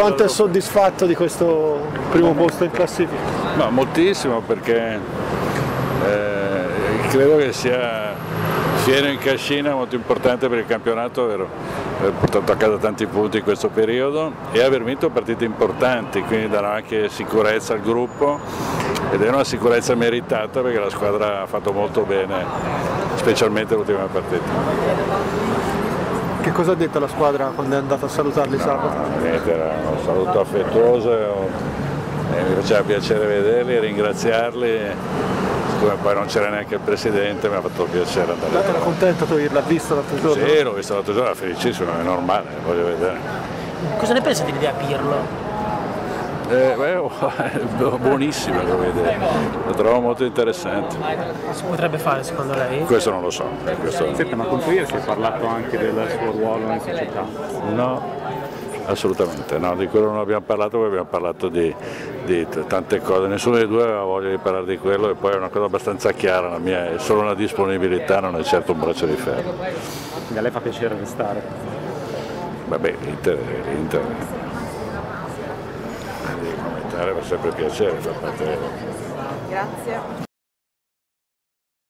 Quanto è soddisfatto di questo primo posto in classifica? Ma moltissimo, perché credo che sia fieno in cascina, molto importante per il campionato, aver portato a casa tanti punti in questo periodo e aver vinto partite importanti, quindi darà anche sicurezza al gruppo ed è una sicurezza meritata perché la squadra ha fatto molto bene, specialmente l'ultima partita. Che cosa ha detto la squadra quando è andata a salutarli sabato? Niente, era un saluto affettuoso, mi faceva piacere vederli e ringraziarli. Siccome poi non c'era neanche il presidente, mi ha fatto piacere andare. Era contento tu di averla vista l'altro giorno? Sì, l'ho visto l'altro giorno, era felicissimo, è normale, voglio vedere. Cosa ne pensa dell'idea Pirlo? Buonissima come idea, lo trovo molto interessante. Si potrebbe fare secondo lei? Questo non lo so. Senta, ma contro ieri si è parlato anche del suo ruolo in società? No, assolutamente no, di quello non abbiamo parlato, perché abbiamo parlato di tante cose, nessuno dei due aveva voglia di parlare di quello e poi è una cosa abbastanza chiara, la mia è solo una disponibilità, non è certo un braccio di ferro. Quindi a lei fa piacere restare? Vabbè, l'Inter commentare fa sempre piacere, fa parte. Grazie.